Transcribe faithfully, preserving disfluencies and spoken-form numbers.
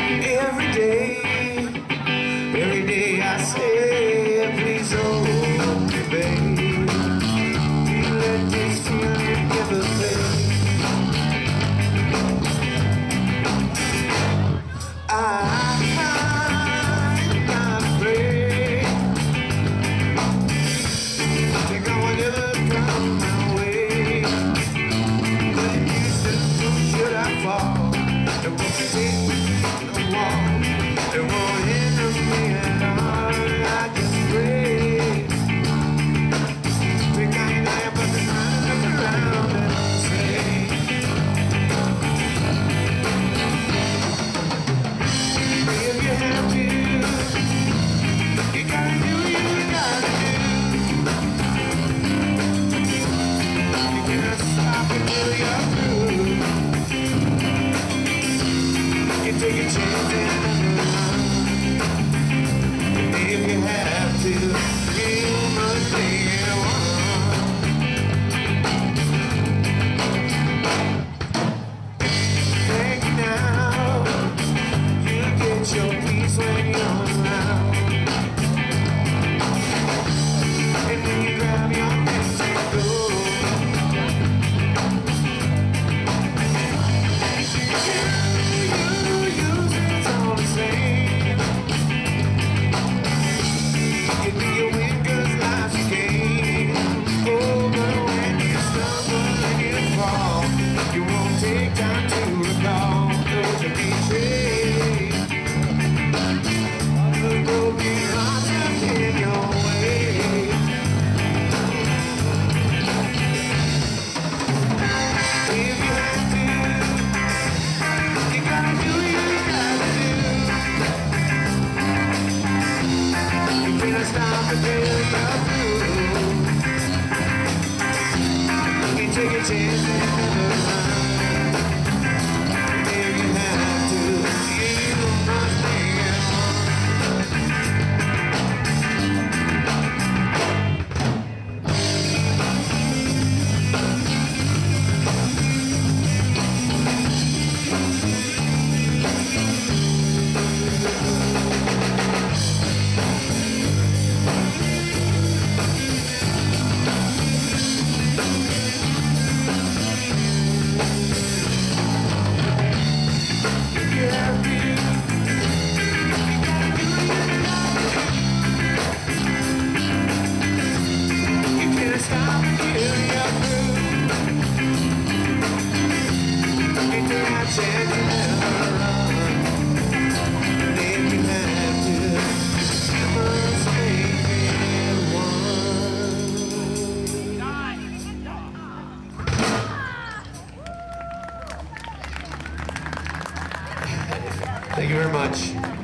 Every day, every day I say, please hold me, babe. Please let this feeling never fade. I, I'm not afraid. Think I will never come my way. But if you said, should I fall? It won't take a walk. It won't hinder me at all. I just pray. Think I ain't there, but there's nothing around and say, if you have to, you gotta do what you gotta do. You can't stop until you're through. You take a chance and if you have to, you must make it one. Thank you now. You get your peace when you're around. And then you grab your things and go. You use it all the same. Give me a win 'cause life's a game. Oh, but when you stumble and you fall, you won't take time to recall those who betray. The broken hearts are in your way. If you have to, you gotta do what you gotta do. You can't stop until you're through. You take a chance and never run. If you have to, you must make it one. Thank you very much.